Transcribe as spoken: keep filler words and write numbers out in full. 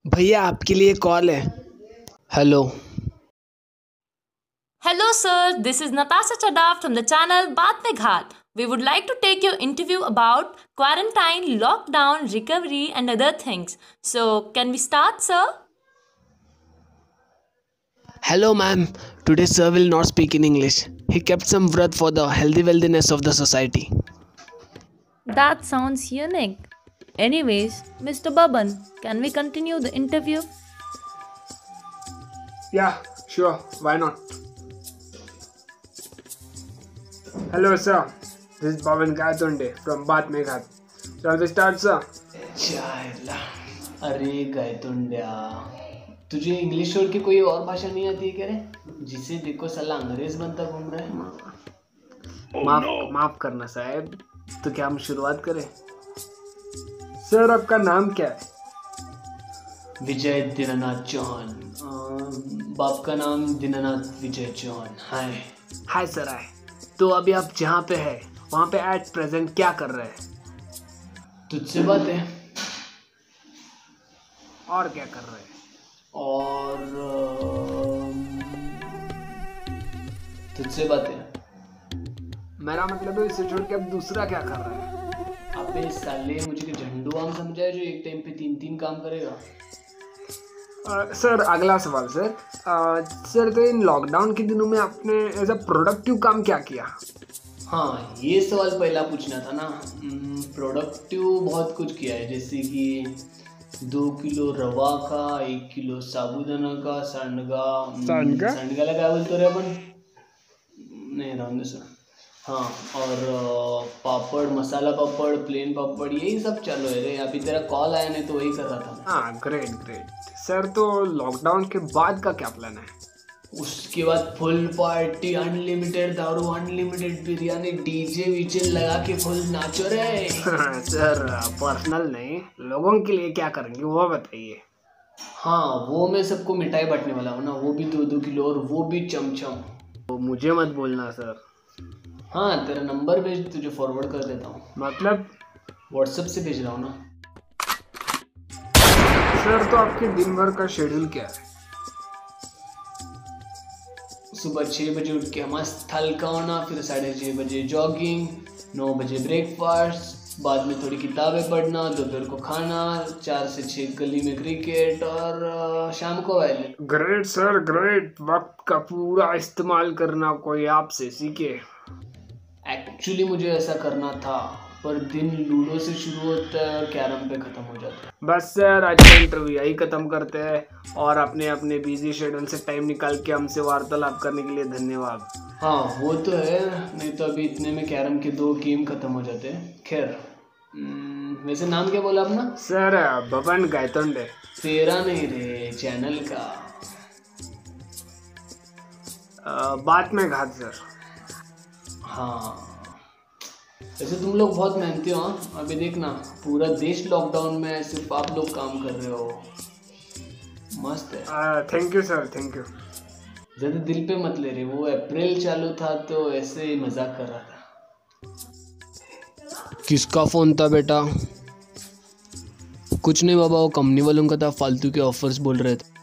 भैया आपके लिए कॉल है। Hello. Hello, sir. This is Natasha Chadaf from the channel Baat Mein Ghat. We would like to take your interview about quarantine, lockdown, recovery, and other things. So, can we start, sir? Hello, ma'am. Today, sir will not speak in English. He kept some vrat for the healthy wealthiness of the society. That sounds unique. Anyways, Mister Baban, can we continue the interview? Yeah, sure. Why not? Hello, sir. This is Pavan Gayatunde from Baat Mein Ghat. Shall we start, sir? चायला अरे गायतुंड्या, तुझे English छोड़ के कोई और भाषा नहीं आती है क्या रे? जिसे देखो साला अंग्रेज बनता घूम रहा है। माफ माफ करना साहब। तो क्या हम शुरुआत करें? सर आपका नाम क्या है? विजय दीनानाथ चौहान। अम, बाप का नाम Dinanath Vijay Chauhan. Hi. Hi sir hi. तो अभी आप जहाँ पे है वहाँ पे एट प्रेजेंट क्या कर रहे हैं? तुझसे बात है। और क्या कर रहे हैं? और अम, तुझसे बात है। मेरा मतलब है इसे छोड़ के अब दूसरा क्या कर रहे हैं? अबे साले, मुझे झंडू आम समझा है जो एक टाइम पे तीन तीन काम करेगा। Uh, सर अगला सवाल सर। uh, सर तो इन लॉकडाउन के दिनों में आपने एज अ प्रोडक्टिव काम क्या किया? हाँ, ये सवाल पहला पूछना था ना। प्रोडक्टिव बहुत कुछ किया है, जैसे कि दो किलो रवा का, एक किलो साबुदाना का, सांडगा सांडगा? सांडगाला काय बोलतो रे अपन? नहीं रहने सर। हाँ, और अ, पापड़, मसाला पापड़, प्लेन पापड़, यही सब चालू है रे। अभी तेरा कॉल आया नहीं तो वही कर रहा था मैं। हाँ ग्रेट ग्रेट सर। तो लॉकडाउन के बाद का क्या प्लान है? उसके बाद फुल पार्टी, अनलिमिटेड दारू, अनलिमिटेड बिरयानी, डीजे वीजे लगा के फुल नाचो रे। सर पर्सनल नहीं, लोगों के लिए क्या करेंगे वो बताइए। हाँ, वो मैं सबको मिठाई बांटने वाला हूँ ना, वो भी दो दो किलो और वो भी चमचम। तो मुझे मत बोलना सर। हाँ, तेरा नंबर भेज, तुझे फॉरवर्ड कर देता हूँ। मतलब? व्हाट्सएप से भेज रहा हूँ ना। सर तो आपके दिन भर का शेड्यूल क्या है? सुबह छः बजे उठ के मस्त हल्का होना, फिर साढ़े छः बजे जॉगिंग, नौ बजे ब्रेकफास्ट, बाद में थोड़ी किताबें पढ़ना, दोपहर को खाना, चार से छः गली में क्रिकेट और अ, शाम को वायलिन। Great sir great. वक्त का पूरा इस्तेमाल करना कोई आपसे सीखे। एक्चुअली मुझे ऐसा करना था, पर दिन लूडो से शुरू होता है और कैरम पे ख़त्म हो जाता है। बस सर आज का इंटरव्यू यही खत्म करते हैं और अपने अपने बिजी शेड्यूल से टाइम निकाल के हमसे वार्तालाप करने के लिए धन्यवाद। हाँ वो तो है, नहीं तो अभी इतने में कैरम के दो गेम खत्म हो जाते हैं। खैर, हम्म, वैसे नाम क्या बोला अपना? सर बबन गायतोंडे। तेरा नहीं रे, चैनल का। आ, बात में घात सर। हाँ, वैसे तुम लोग बहुत मेहनती हो। हाँ, अभी देखना पूरा देश लॉकडाउन में है, सिर्फ आप लोग काम कर रहे हो। मस्त है। Thank you sir thank you. ज़्यादा दिल पे मत ले रहे, वो अप्रैल चालू था तो ऐसे ही मजाक कर रहा था। किसका फ़ोन था बेटा? कुछ नहीं बाबा, वो कंपनी वालों का था, फालतू के ऑफर्स बोल रहे थे।